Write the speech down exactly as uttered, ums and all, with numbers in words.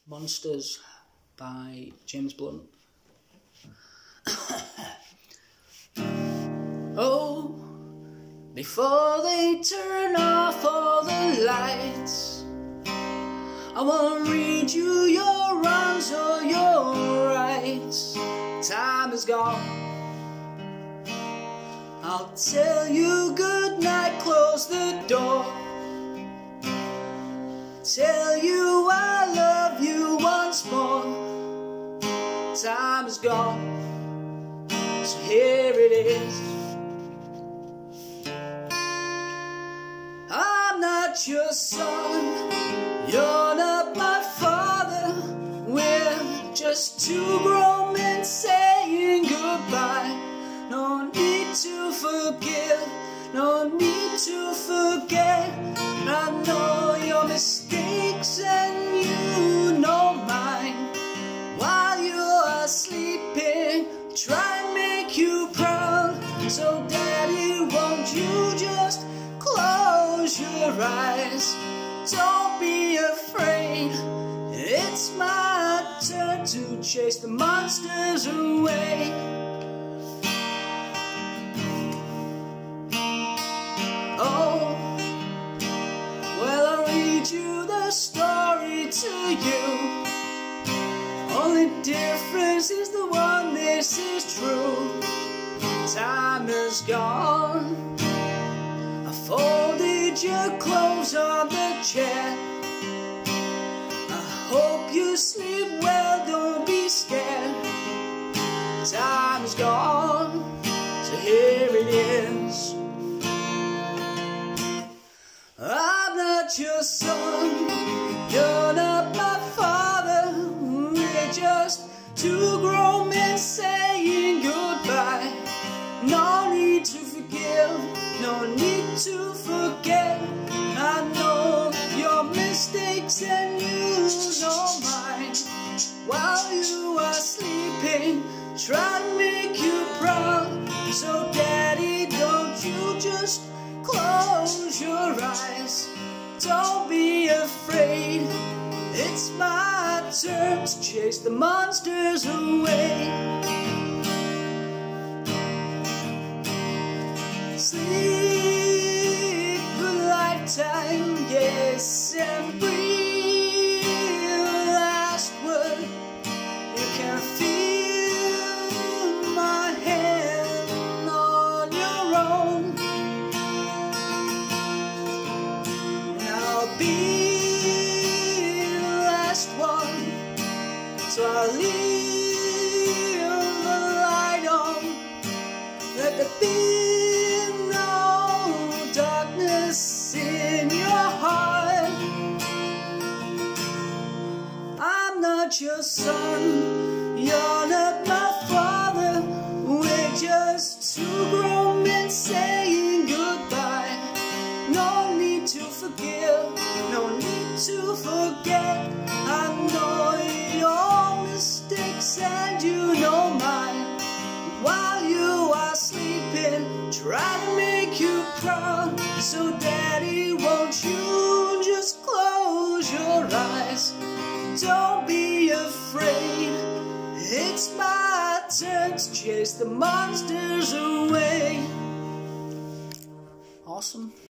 Monsters by James Blunt. Oh, before they turn off all the lights, I won't read you your wrongs or your rights. Time is gone. I'll tell you good night, close the door. Tell you I love you once more. Time is gone, so here it is. I'm not your son, you're not my father. We're just two grown men saying goodbye. No need to forgive, no need to forget. I know your mistakes and you know mine. While you are sleeping, try and make you proud. So daddy, won't you just close your eyes? Don't be afraid, it's my turn to chase the monsters away. Oh, well, I'll read you the story to you. Only difference is the one, this is true. Time is gone. I folded your clothes on the chair. I hope you sleep well, don't be scared. Time is gone, so here it is. I'm not your son, you're not my father. We're just two grown men saying goodbye. No need to forgive, no need to forget. I know your mistakes and you know mine. While you are sleeping, try to make you proud. So daddy, don't you just close your eyes. Don't be afraid, it's my turn to chase the monsters away. Sleep a lifetime, yes, and breathe the last word. You can feel my hand on your own. I'll be the last one, so I'll leave the light on. Let there be no darkness in your heart. I'm not your son, you're not my father. We're just two grown men saying goodbye. No need to forgive, no need to forget. I know your mistakes and you know mine. While you are sleeping, try to make you proud. So daddy, won't you just close your eyes? Don't be afraid, it's my turn to chase the monsters away. Awesome.